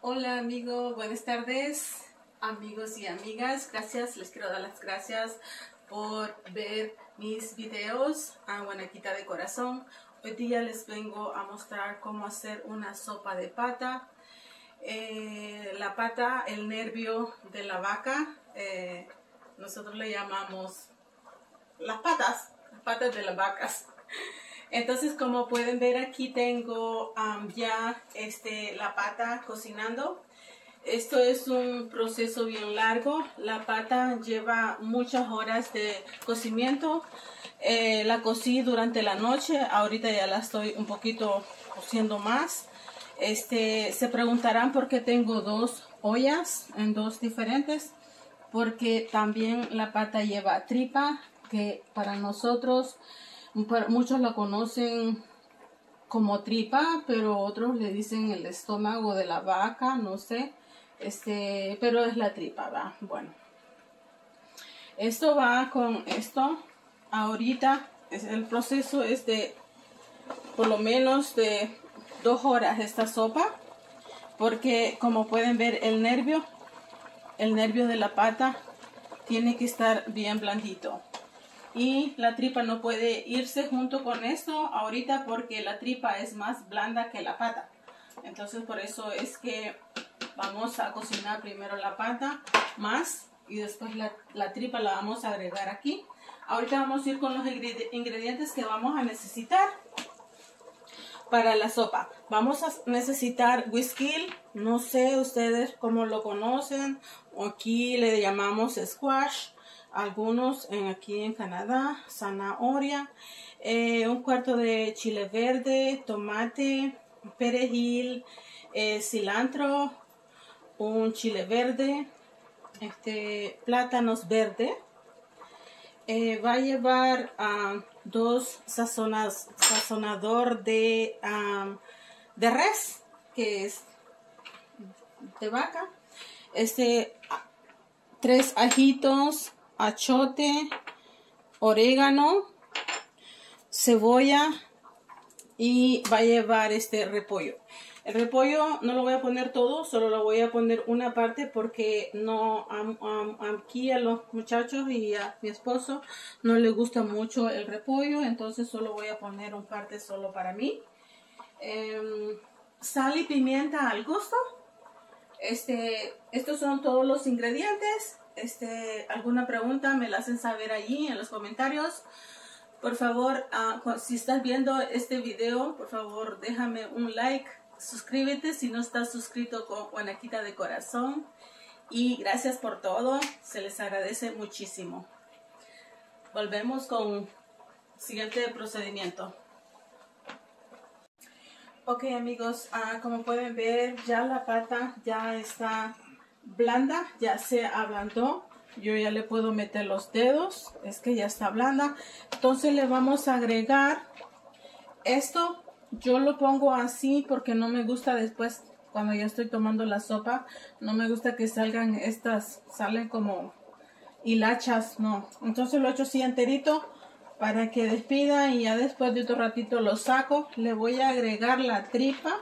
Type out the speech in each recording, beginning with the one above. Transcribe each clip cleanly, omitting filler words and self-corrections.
Hola amigos, buenas tardes amigos y amigas. Les quiero dar las gracias por ver mis videos a Guanaquita de Corazón. Hoy día les vengo a mostrar cómo hacer una sopa de pata. La pata, el nervio de la vaca, nosotros le llamamos las patas de las vacas. Entonces, como pueden ver, aquí tengo ya la pata cocinando. Esto es un proceso bien largo. La pata lleva muchas horas de cocimiento. La cocí durante la noche. Ahorita ya la estoy un poquito cociendo más. Se preguntarán por qué tengo dos ollas en dos diferentes. Porque también la pata lleva tripa, que para nosotros muchos la conocen como tripa, pero otros le dicen el estómago de la vaca, no sé, pero es la tripa, ¿va? Bueno, esto va con esto. Ahorita el proceso es de por lo menos de 2 horas esta sopa, porque como pueden ver el nervio de la pata tiene que estar bien blandito. Y la tripa no puede irse junto con esto ahorita porque la tripa es más blanda que la pata. Entonces por eso es que vamos a cocinar primero la pata más y después la tripa la vamos a agregar aquí. Ahorita vamos a ir con los ingredientes que vamos a necesitar para la sopa. Vamos a necesitar whisky, no sé ustedes cómo lo conocen, aquí le llamamos squash. Algunos aquí en Canadá, zanahoria, un cuarto de chile verde, tomate, perejil, cilantro, un chile verde, plátanos verdes. Va a llevar 2 sazonador de res, que es de vaca, 3 ajitos, achote, orégano, cebolla y va a llevar repollo. El repollo no lo voy a poner todo, solo lo voy a poner una parte porque no aquí a los muchachos y a mi esposo no les gusta mucho el repollo, entonces solo voy a poner un parte solo para mí. Sal y pimienta al gusto. Estos son todos los ingredientes. Alguna pregunta me la hacen saber allí en los comentarios. Por favor, si estás viendo este video, por favor déjame un like, suscríbete si no estás suscrito con Guanaquita de Corazón. Y gracias por todo, se les agradece muchísimo. Volvemos con el siguiente procedimiento. Ok amigos, como pueden ver ya la pata ya está blanda, ya se ablandó. Yo ya le puedo meter los dedos, es que ya está blanda. Entonces le vamos a agregar esto. Yo lo pongo así porque no me gusta después cuando ya estoy tomando la sopa. No me gusta que salgan salen como hilachas, no. Entonces lo echo así enterito para que despida y ya después de otro ratito lo saco. Le voy a agregar la tripa.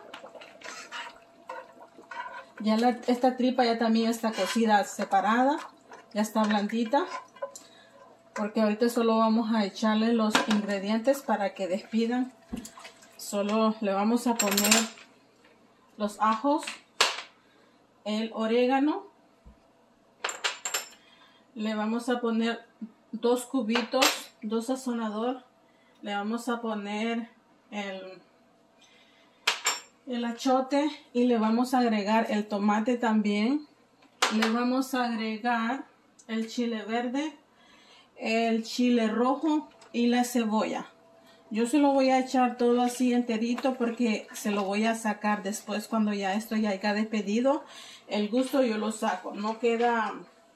Ya esta tripa ya también está cocida separada, ya está blandita, porque ahorita solo vamos a echarle los ingredientes para que despidan. Solo le vamos a poner los ajos, el orégano, le vamos a poner 2 cubitos, 2 sazonador, le vamos a poner el achote y le vamos a agregar el tomate también. Le vamos a agregar el chile verde, el chile rojo y la cebolla. Yo se lo voy a echar todo así enterito porque se lo voy a sacar después cuando ya esto ya haya despedido. El gusto yo lo saco, no queda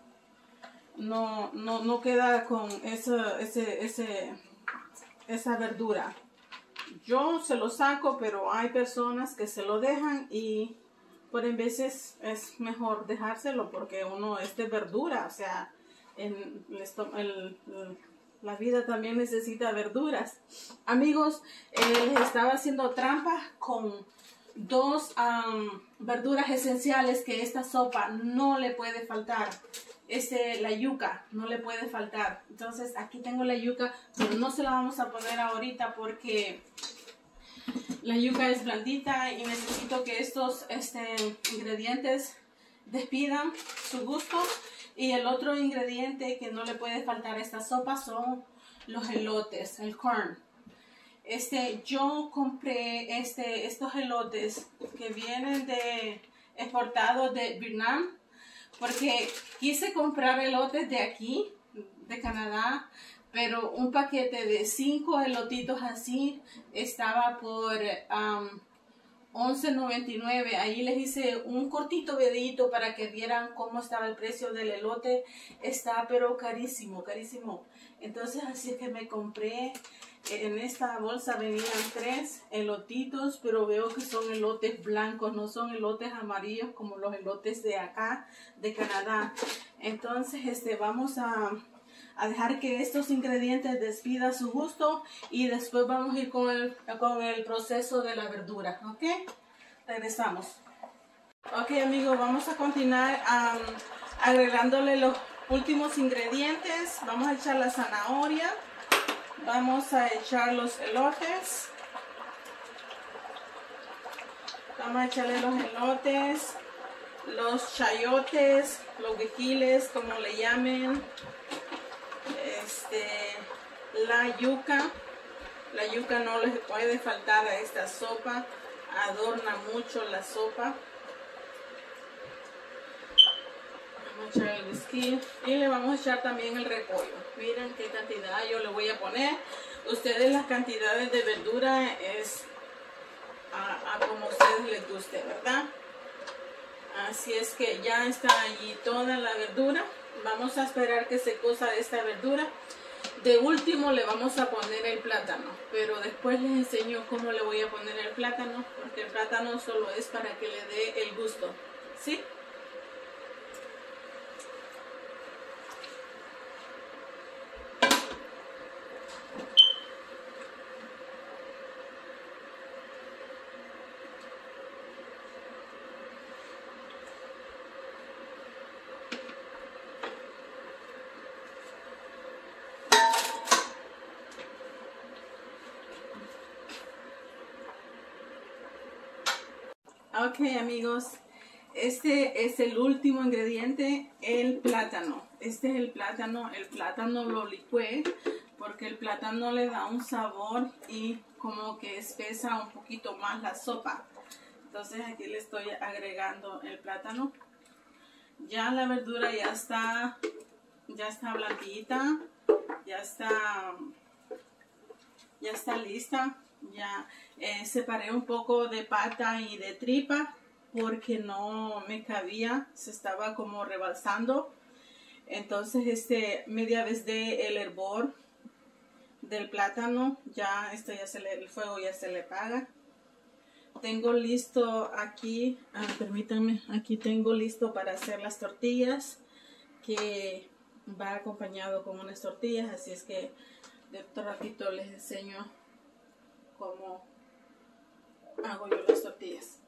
con esa verdura. Yo se lo saco, pero hay personas que se lo dejan y por en veces es mejor dejárselo porque uno es de verdura, o sea, la vida también necesita verduras. Amigos, les estaba haciendo trampa con dos verduras esenciales que esta sopa no le puede faltar. La yuca no le puede faltar. Entonces aquí tengo la yuca, pero no se la vamos a poner ahorita porque la yuca es blandita y necesito que estos ingredientes despidan su gusto. Y el otro ingrediente que no le puede faltar a esta sopa son los elotes, el corn. Yo compré estos elotes que vienen exportados de Vietnam, porque quise comprar elotes de aquí, de Canadá, pero un paquete de 5 elotitos así estaba por $11.99. Ahí les hice un cortito videito para que vieran cómo estaba el precio del elote. Está pero carísimo, carísimo. Entonces así es que me compré, en esta bolsa venían 3 elotitos, pero veo que son elotes blancos, no son elotes amarillos como los elotes de acá, de Canadá. Entonces vamos a dejar que estos ingredientes despidan su gusto y después vamos a ir con el proceso de la verdura, ¿ok? Regresamos. Ok, amigos, vamos a continuar agregándole los últimos ingredientes. Vamos a echar la zanahoria, vamos a echar los elotes, vamos a echarle los elotes, los chayotes, los guijiles, como le llamen. La yuca no les puede faltar a esta sopa, adorna mucho la sopa. Vamos a echar el whisky y le vamos a echar también el repollo. Miren qué cantidad yo le voy a poner. Ustedes las cantidades de verdura es a como a ustedes les guste, ¿verdad? Así es que ya está allí toda la verdura. Vamos a esperar que se cosa esta verdura. De último le vamos a poner el plátano, pero después les enseño cómo le voy a poner el plátano, porque el plátano solo es para que le dé el gusto, ¿sí? Ok, amigos, este es el último ingrediente, el plátano. Este es el plátano lo licué porque el plátano le da un sabor y como que espesa un poquito más la sopa. Entonces aquí le estoy agregando el plátano. Ya la verdura ya está blandita, ya está lista. Ya separé un poco de pata y de tripa porque no me cabía, se estaba como rebalsando. Entonces media vez de el hervor del plátano, ya el fuego ya se le apaga. Tengo listo aquí, permítanme, aquí tengo listo para hacer las tortillas, que va acompañado con unas tortillas, así es que de otro ratito les enseño cómo hago yo las tortillas.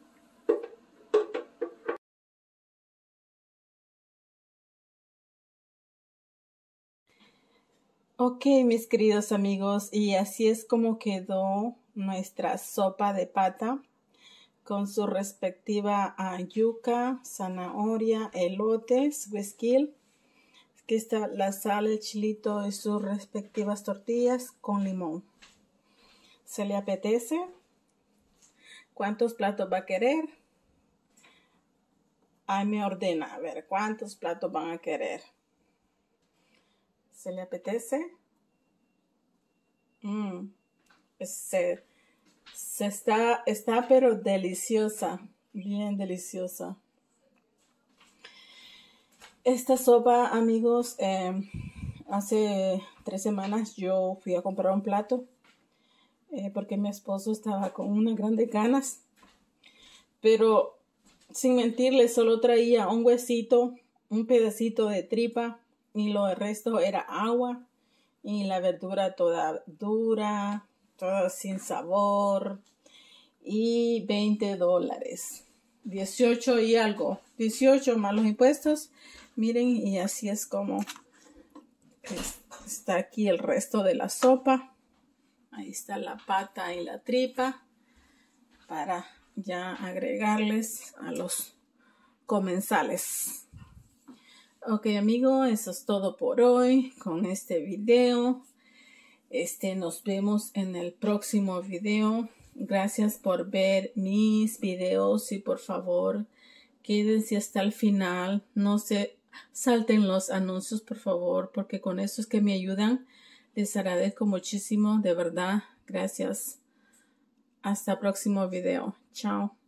Ok, mis queridos amigos, y así es como quedó nuestra sopa de pata con su respectiva yuca, zanahoria, elotes, huesquil. Aquí está la sal, el chilito y sus respectivas tortillas con limón. ¿Se le apetece? ¿Cuántos platos va a querer? Ahí me ordena, a ver, ¿cuántos platos van a querer? ¿Se le apetece? Está pero deliciosa, bien deliciosa. Esta sopa, amigos, hace 3 semanas yo fui a comprar un plato porque mi esposo estaba con unas grandes ganas, pero sin mentirles solo traía un huesito, un pedacito de tripa y lo resto era agua y la verdura toda dura, toda sin sabor. y $20. 18 y algo. 18 más los impuestos. Miren, y así es como está aquí el resto de la sopa. Ahí está la pata y la tripa para ya agregarles a los comensales. Ok, amigo, eso es todo por hoy con este video. Nos vemos en el próximo video. Gracias por ver mis videos y por favor quédense hasta el final. No se salten los anuncios, por favor, porque con eso es que me ayudan. Les agradezco muchísimo, de verdad. Gracias. Hasta el próximo video. Chao.